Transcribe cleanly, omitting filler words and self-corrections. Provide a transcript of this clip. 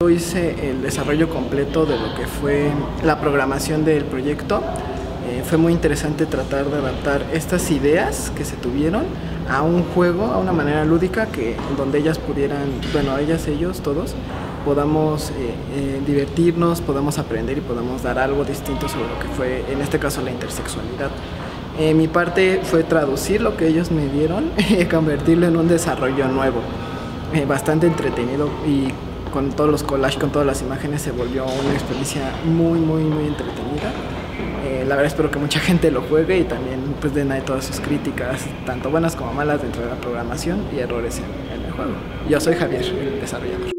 Yo hice el desarrollo completo de lo que fue la programación del proyecto. Fue muy interesante tratar de adaptar estas ideas que se tuvieron a un juego, a una manera lúdica donde ellas pudieran, bueno, ellos, todos, podamos divertirnos, podamos aprender y podamos dar algo distinto sobre lo que fue, en este caso, la intersexualidad. Mi parte fue traducir lo que ellos me dieron y convertirlo en un desarrollo nuevo, bastante entretenido, y con todos los collages, con todas las imágenes, se volvió una experiencia muy entretenida. La verdad, espero que mucha gente lo juegue y también pues den ahí todas sus críticas, tanto buenas como malas, dentro de la programación y errores en el juego. Yo soy Javier, el desarrollador.